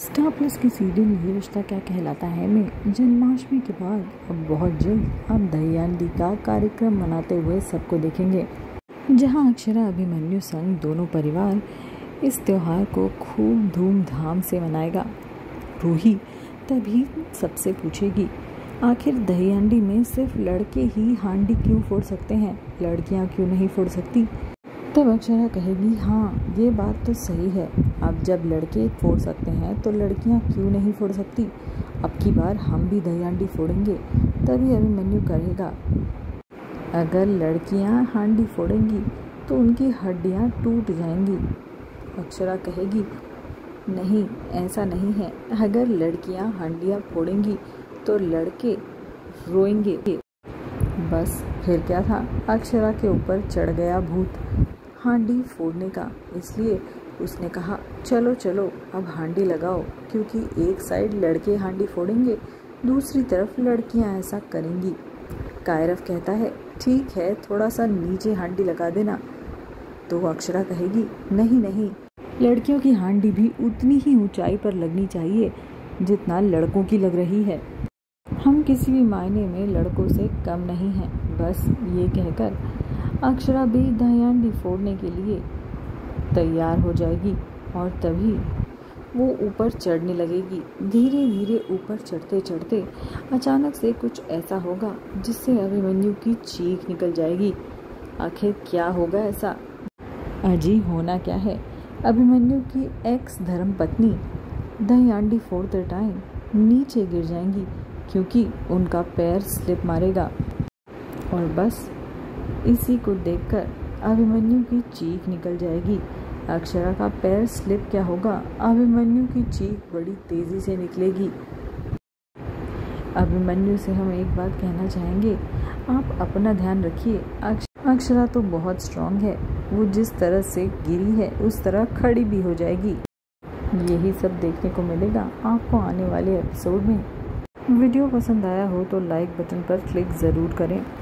Star plus की serial ये रिश्ता क्या कहलाता है में जन्माष्टमी के बाद अब बहुत जल्द आप दहीहांडी का कार्यक्रम मनाते हुए सबको देखेंगे, जहां अक्षरा अभिमन्यु संग दोनों परिवार इस त्योहार को खूब धूमधाम से मनाएगा। रूही तभी सबसे पूछेगी, आखिर दहीहांडी में सिर्फ लड़के ही हांडी क्यों फोड़ सकते हैं, लड़कियां क्यों नहीं फोड़ सकती? तब अक्षरा कहेगी, हाँ ये बात तो सही है, अब जब लड़के फोड़ सकते हैं तो लड़कियां क्यों नहीं फोड़ सकती। अब की बार हम भी दहीहांडी फोड़ेंगे। तभी अभिमन्यु कहेगा, अगर लड़कियां हांडी फोड़ेंगी तो उनकी हड्डियां टूट जाएंगी। अक्षरा कहेगी, नहीं ऐसा नहीं है, अगर लड़कियां हांडियां फोड़ेंगी तो लड़के रोएंगे। बस फिर क्या था, अक्षरा के ऊपर चढ़ गया भूत हांडी फोड़ने का। इसलिए उसने कहा, चलो चलो अब हांडी लगाओ, क्योंकि एक साइड लड़के हांडी फोड़ेंगे, दूसरी तरफ लड़कियां ऐसा करेंगी। कायरव कहता है, ठीक है थोड़ा सा नीचे हांडी लगा देना। तो अक्षरा कहेगी, नहीं नहीं, लड़कियों की हांडी भी उतनी ही ऊंचाई पर लगनी चाहिए जितना लड़कों की लग रही है। हम किसी भी मायने में लड़कों से कम नहीं हैं। बस ये कहकर अक्षरा भी दहीहांडी फोड़ने के लिए तैयार हो जाएगी और तभी वो ऊपर चढ़ने लगेगी। धीरे धीरे ऊपर चढ़ते चढ़ते अचानक से कुछ ऐसा होगा जिससे अभिमन्यु की चीख निकल जाएगी। आखिर क्या होगा ऐसा? अजी होना क्या है, अभिमन्यु की एक्स धर्मपत्नी दहीहांडी फोड़ते टाइम नीचे गिर जाएंगी, क्योंकि उनका पैर स्लिप मारेगा। और बस इसी को देखकर अभिमन्यु की चीख निकल जाएगी। अक्षरा का पैर स्लिप क्या होगा, अभिमन्यु की चीख बड़ी तेजी से निकलेगी। अभिमन्यु से हम एक बात कहना चाहेंगे, आप अपना ध्यान रखिए। अक्षरा तो बहुत स्ट्रांग है, वो जिस तरह से गिरी है उस तरह खड़ी भी हो जाएगी। यही सब देखने को मिलेगा आपको आने वाले एपिसोड में। वीडियो पसंद आया हो तो लाइक बटन पर क्लिक ज़रूर करें।